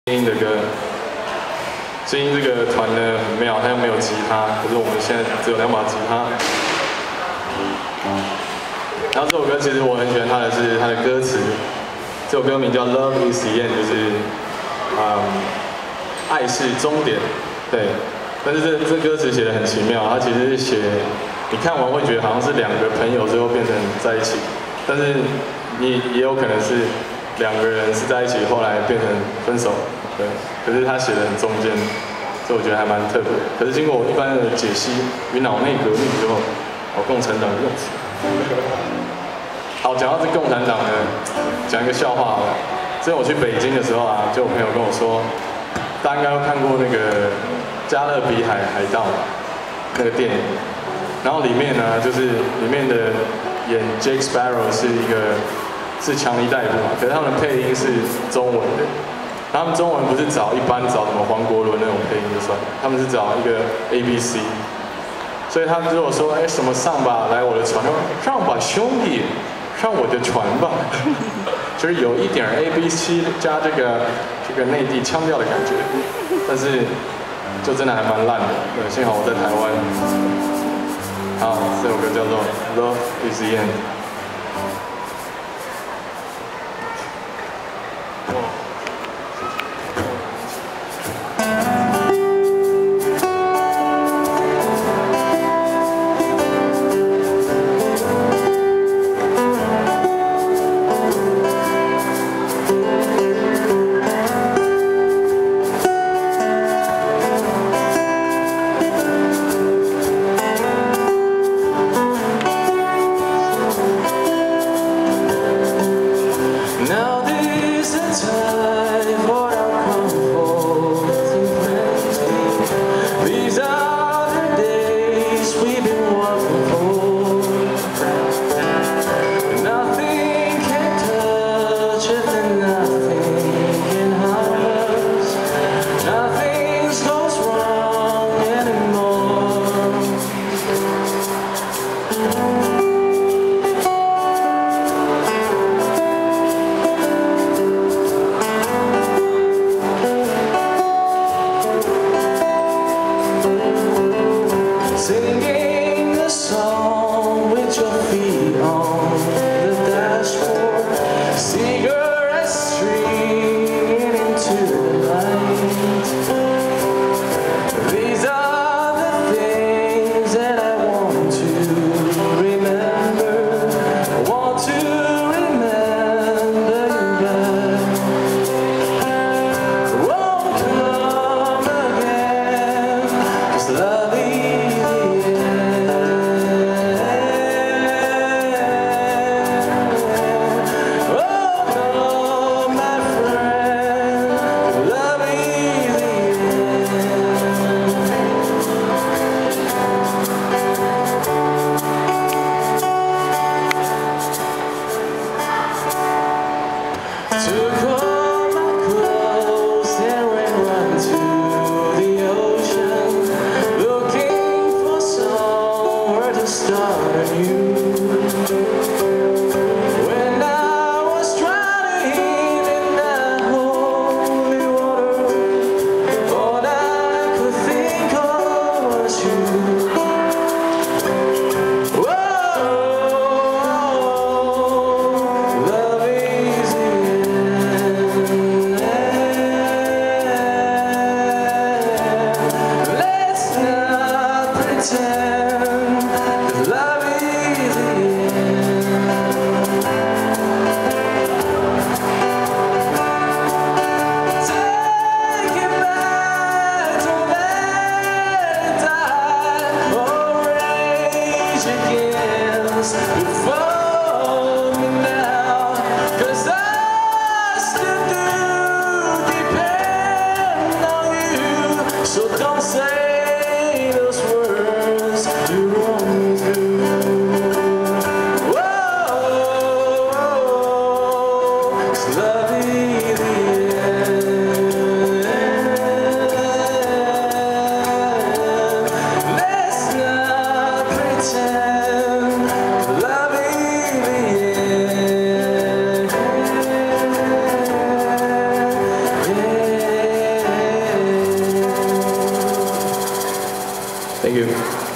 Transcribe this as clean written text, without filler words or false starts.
KEANE的歌。KEANE这个团呢很妙，它又没有吉他，可是我们现在只有2把吉他。然后这首歌其实我很喜欢它的是它的歌词，这首歌名叫《Love Is the End》，就是爱是终点，对。但是这歌词写得很奇妙，它其实是写你看完会觉得好像是2个朋友最后变成在一起，但是你也有可能是2个人是在一起，后来变成分手，对。可是他写得很中间，所以我觉得还蛮特别。可是经过我一般的解析与脑内革命之后，共产党用词。好，讲到这共产党呢，讲一个笑话好了。之前我去北京的时候啊，就有朋友跟我说，大家应该都看过那个《加勒比海海盗》那个电影，然后里面呢，就是里面的演 Jack Sparrow 是强尼戴普嘛，可是他们的配音是中文的。他们中文不是一般找什么黄国伦那种配音就算了，他们是找一个 ABC， 所以他们如果说什么上吧，来我的船，上吧兄弟，上我的船吧，就是有一点 ABC 加这个内地腔调的感觉，但是就真的还蛮烂的。对，幸好我在台湾。好，这首歌叫做《Love Is the End》。 Thank you。